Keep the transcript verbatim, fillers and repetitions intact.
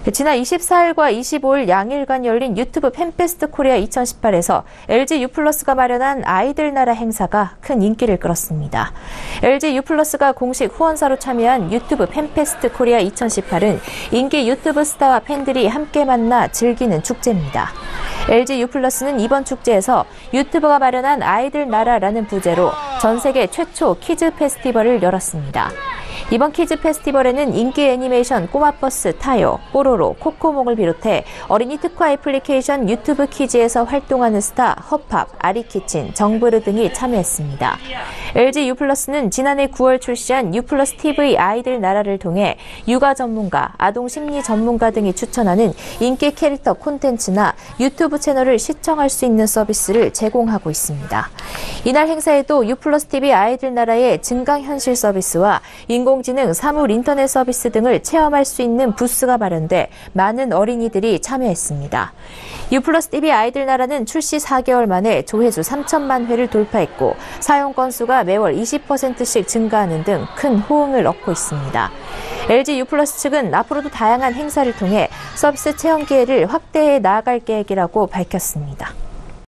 지난 이십사일과 이십오일 양일간 열린 유튜브 팬페스트 코리아 이천십팔에서 엘지 유플러스가 마련한 아이들 나라 행사가 큰 인기를 끌었습니다. 엘지 유플러스가 공식 후원사로 참여한 유튜브 팬페스트 코리아 이천십팔은 인기 유튜브 스타와 팬들이 함께 만나 즐기는 축제입니다. 엘지 유플러스는 이번 축제에서 유튜브가 마련한 아이들 나라라는 부제로 전 세계 최초 키즈 페스티벌을 열었습니다. 이번 키즈 페스티벌에는 인기 애니메이션 꼬마버스, 타요, 뽀로로, 코코몽을 비롯해 어린이 특화 애플리케이션 유튜브 키즈에서 활동하는 스타 허팝, 아리키친, 정브르 등이 참여했습니다. 엘지 유플러스는 지난해 구월 출시한 유플러스 티비 아이들 나라를 통해 육아 전문가, 아동 심리 전문가 등이 추천하는 인기 캐릭터 콘텐츠나 유튜브 채널을 시청할 수 있는 서비스를 제공하고 있습니다. 이날 행사에도 유플러스 티비 아이들 나라의 증강현실 서비스와 인공지능 사물 인터넷 서비스 등을 체험할 수 있는 부스가 마련돼 많은 어린이들이 참여했습니다. 유플러스 티비 아이들 나라는 출시 사 개월 만에 조회수 삼천만 회를 돌파했고 사용 건수가 매월 이십 퍼센트씩 증가하는 등 큰 호응을 얻고 있습니다. 엘지 유플러스 측은 앞으로도 다양한 행사를 통해 서비스 체험 기회를 확대해 나아갈 계획이라고 밝혔습니다.